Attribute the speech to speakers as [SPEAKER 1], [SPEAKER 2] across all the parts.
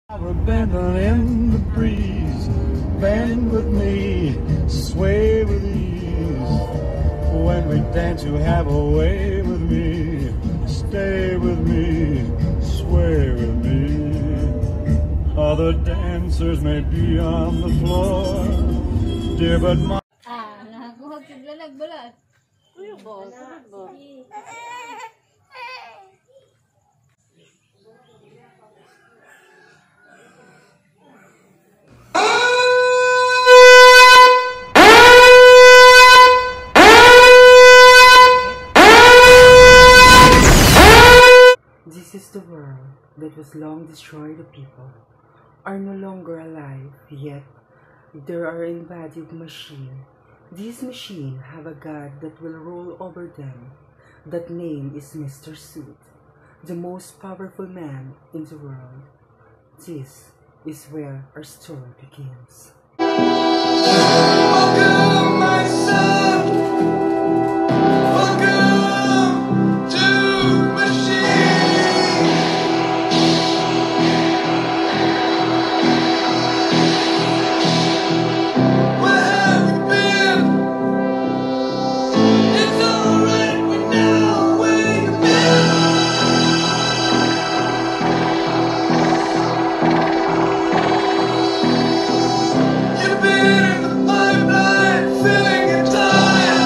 [SPEAKER 1] We're bending in the breeze, bend with me, sway with ease. When we dance, you have a way with me, stay with me, sway with me. Other dancers may be on the floor, dear, but my...
[SPEAKER 2] Nakakuha kigla nagbalat. Kuya ba? Ba?
[SPEAKER 3] This is the world that was long destroyed. The people are no longer alive, yet they are embodied machine. These machines have a god that will rule over them. That name is Mr. Suit, the most powerful man in the world. This is where our story begins.
[SPEAKER 4] Welcome, my son. Welcome to Machine. Where have you been? It's alright, we know where you've been. You've been in the pipeline, filling your time.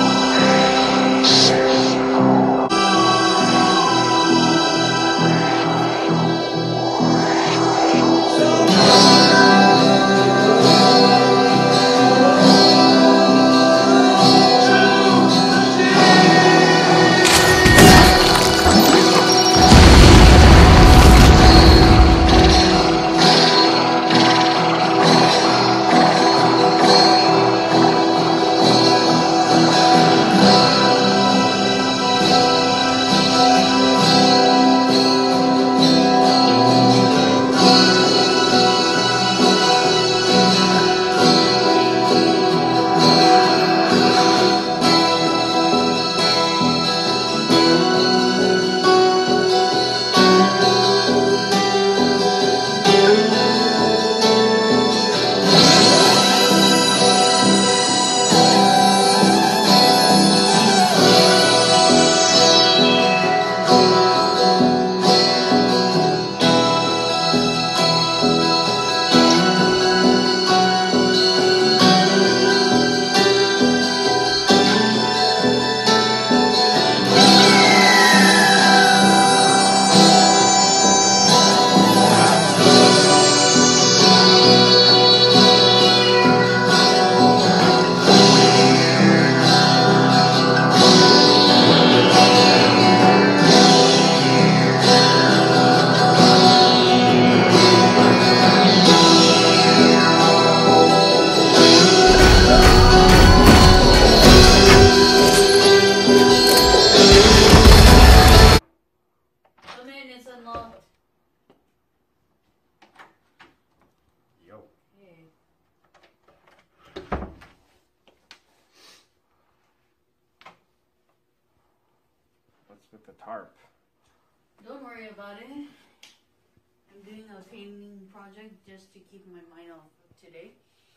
[SPEAKER 5] Yo.
[SPEAKER 2] Hey.
[SPEAKER 5] What's with the tarp?
[SPEAKER 2] Don't worry about it. I'm doing a painting project just to keep my mind off of today.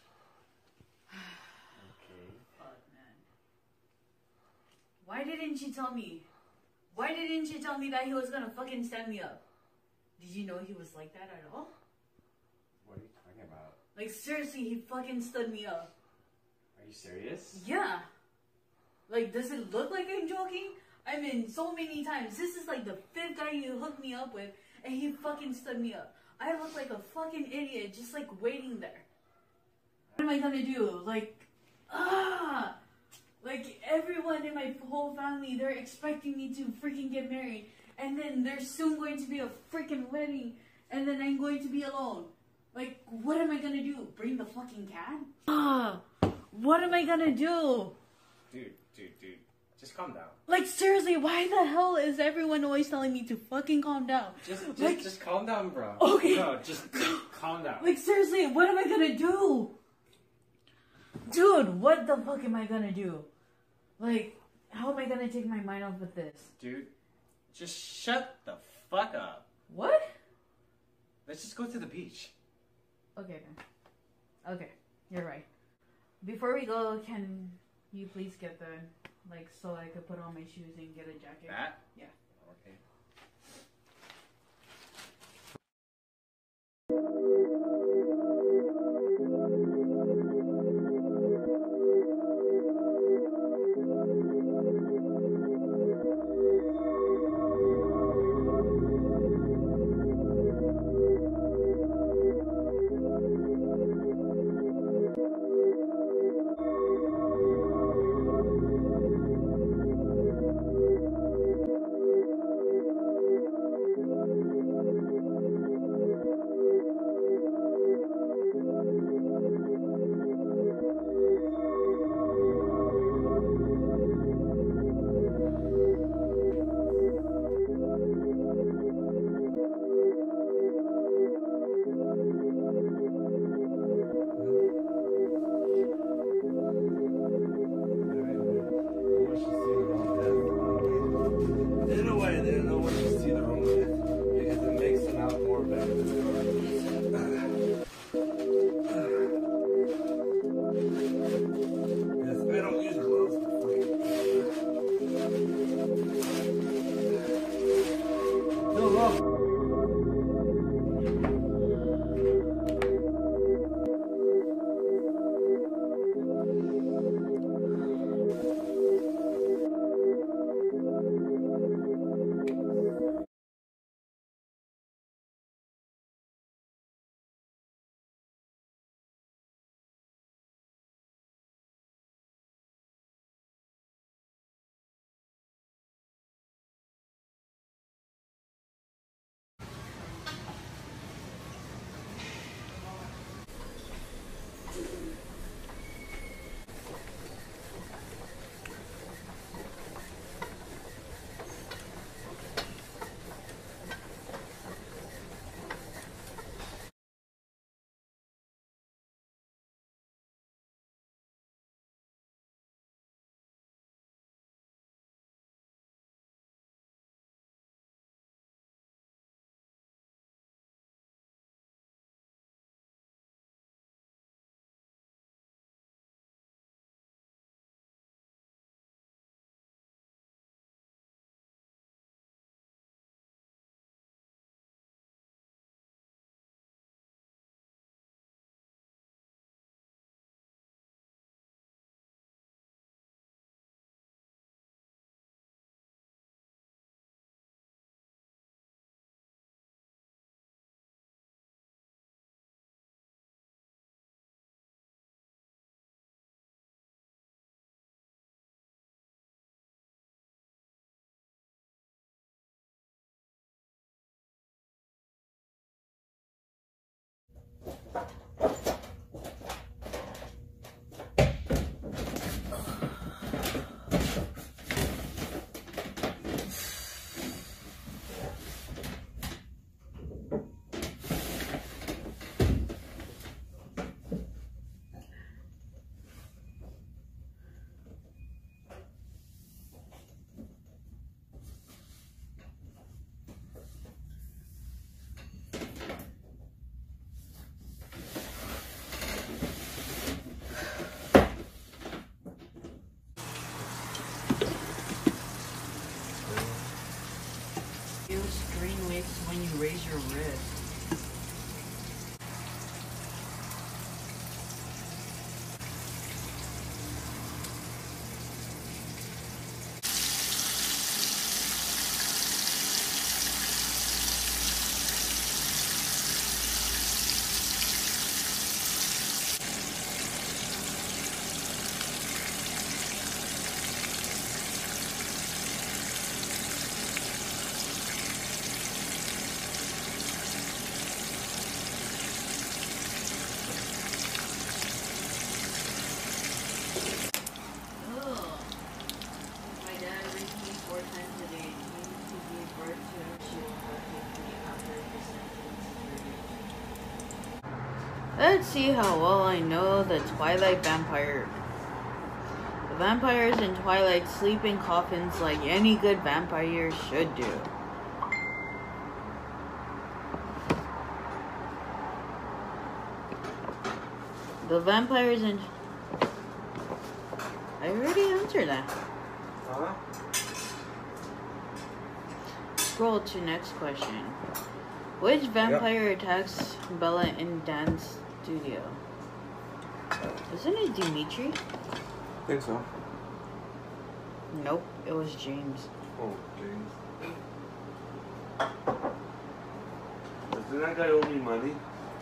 [SPEAKER 5] Okay.
[SPEAKER 2] Fuck, man. Why didn't you tell me? Why didn't you tell me that he was gonna fucking stand me up? Did you know he was like that at all?
[SPEAKER 5] What are you talking about?
[SPEAKER 2] Like, seriously, he fucking stood me up.
[SPEAKER 5] Are you serious?
[SPEAKER 2] Yeah. Like, does it look like I'm joking? I mean, so many times. This is like the 5th guy you hooked me up with, and he fucking stood me up. I look like a fucking idiot, just like waiting there. What am I gonna do? Like, like everyone in my whole family, they're expecting me to freaking get married. And then there's soon going to be a freaking wedding, and then I'm going to be alone. Like, what am I gonna do? Bring the fucking cat? What am I gonna do?
[SPEAKER 5] Dude. Just calm down.
[SPEAKER 2] Like, seriously, why the hell is everyone always telling me to fucking calm down?
[SPEAKER 5] Just calm down, bro.
[SPEAKER 2] Okay.
[SPEAKER 5] No, just calm down.
[SPEAKER 2] Like, seriously, what am I gonna do? Dude, what the fuck am I gonna do? Like, how am I gonna take my mind off of this?
[SPEAKER 5] Dude, just shut the fuck up.
[SPEAKER 2] What?
[SPEAKER 5] Let's just go to the beach.
[SPEAKER 2] Okay, then. Okay, you're right. Before we go, can you please get the, like, so I could put on my shoes and get a jacket?
[SPEAKER 5] That?
[SPEAKER 2] Yeah.
[SPEAKER 5] Okay.
[SPEAKER 4] In a way, they don't want you to see the wrong way because it makes them out more better than they are. Yes, I don't use gloves to fight. No, wrong.
[SPEAKER 2] When you raise your wrist. Let's see how well I know the Twilight vampire. The vampires in Twilight sleep in coffins like any good vampire should do. The vampires and... I already answered that.
[SPEAKER 4] Huh?
[SPEAKER 2] Scroll to next question. Which vampire attacks Bella in Dan's studio? Isn't it Dimitri?
[SPEAKER 4] I think so.
[SPEAKER 2] Nope, it was James.
[SPEAKER 4] Oh, James. Doesn't that guy owe me money?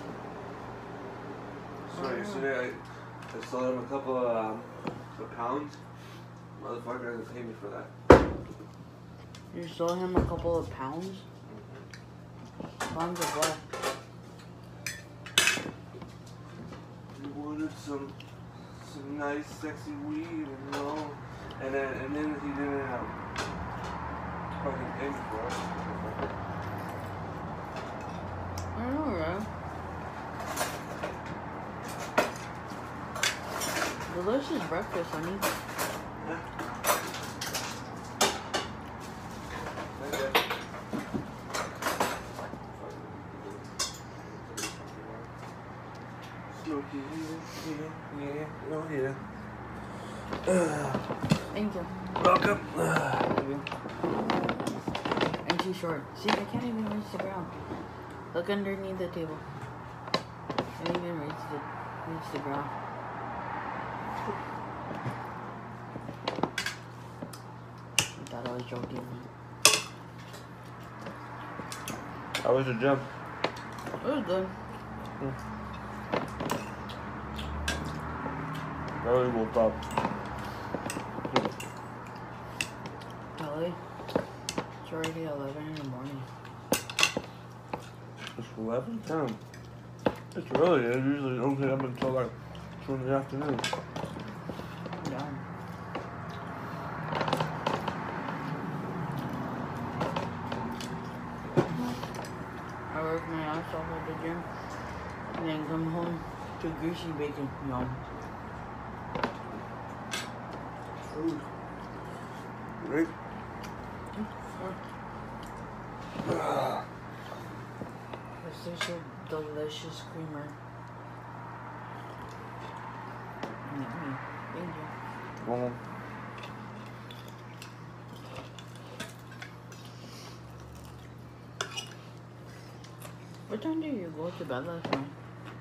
[SPEAKER 4] So yesterday I sold him a couple of pounds. Motherfucker hasn't paid me for that.
[SPEAKER 2] You sold him a couple of pounds? Pounds of what?
[SPEAKER 4] He wanted some nice, sexy weed, you know, and then he didn't fucking pay me for it.
[SPEAKER 2] I don't know, bro. Delicious breakfast, honey.
[SPEAKER 4] Yeah.
[SPEAKER 2] Thank you.
[SPEAKER 4] Welcome.
[SPEAKER 2] I'm too short. See, I can't even reach the ground. Look underneath the table. I can't even reach the ground. I thought I was joking.
[SPEAKER 4] How was your gym?
[SPEAKER 2] It was good.
[SPEAKER 4] Really woke up.
[SPEAKER 2] Kelly, it's already 11 in the morning.
[SPEAKER 4] It's 11? Damn. It's early. I usually don't get up until like 2 in the afternoon.
[SPEAKER 2] Yeah. I work my ass off at the gym and then come home to greasy bacon. Yum.
[SPEAKER 4] Food. Right?
[SPEAKER 2] It's such a delicious creamer. Yummy. Thank you.
[SPEAKER 4] Well,
[SPEAKER 2] What time did you go to bed last night?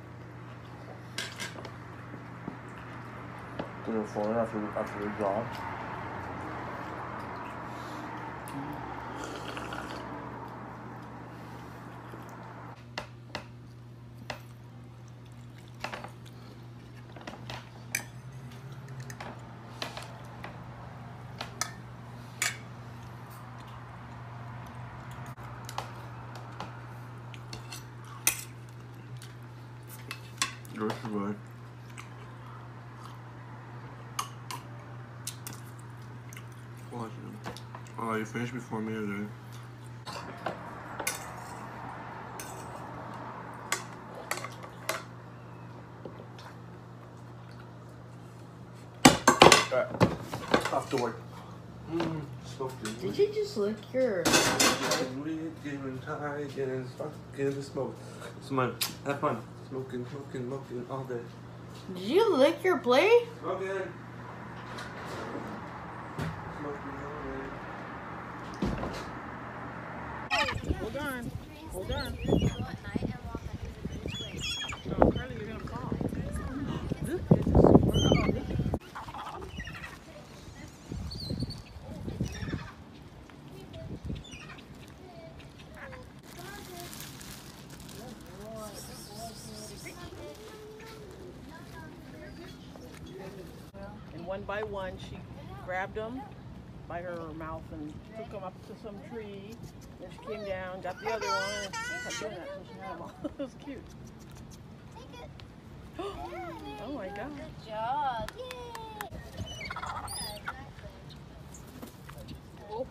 [SPEAKER 4] 3 or 4 after the job. Yours is right. Oh, you finished before me today. Alright, off to work.
[SPEAKER 2] Did you just lick your...
[SPEAKER 4] Getting tired, getting stuck, getting the smoke. Come have fun. Smoking all day.
[SPEAKER 2] Did you lick your plate?
[SPEAKER 4] Smoking.
[SPEAKER 6] Hold on. Hold on. No, Carly, you're gonna fall. And one by one, she grabbed them by her mouth and took them up to some tree. Then she came down, got the other one, and kept doing that until she had them all. It was cute. Oh my god.
[SPEAKER 7] Good job.
[SPEAKER 6] Oh.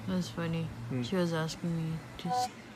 [SPEAKER 2] That's funny. She was asking me to.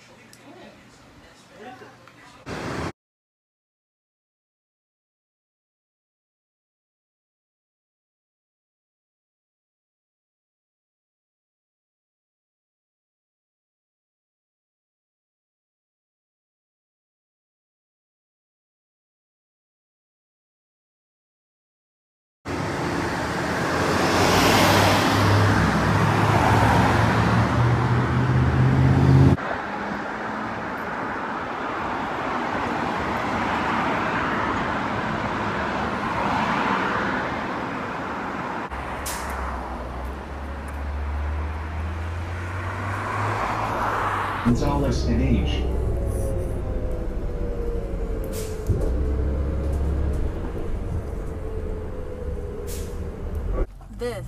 [SPEAKER 7] Gonzalez and age.
[SPEAKER 2] This.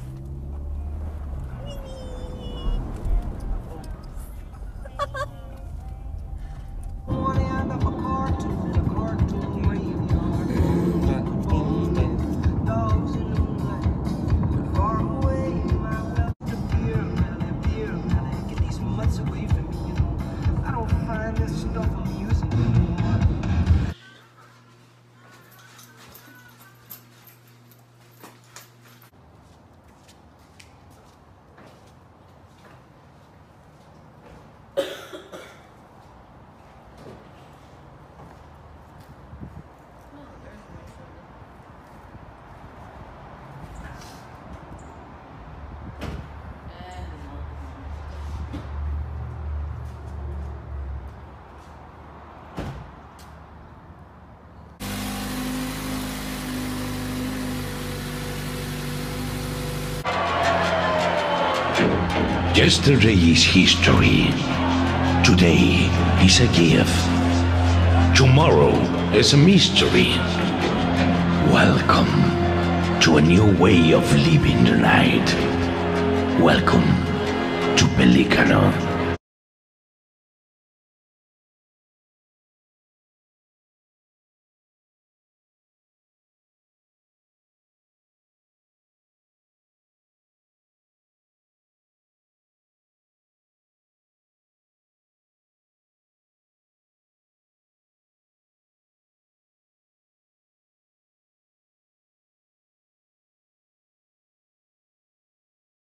[SPEAKER 8] Yesterday is history. Today is a gift. Tomorrow is a mystery. Welcome to a new way of living the night. Welcome to Pelicano.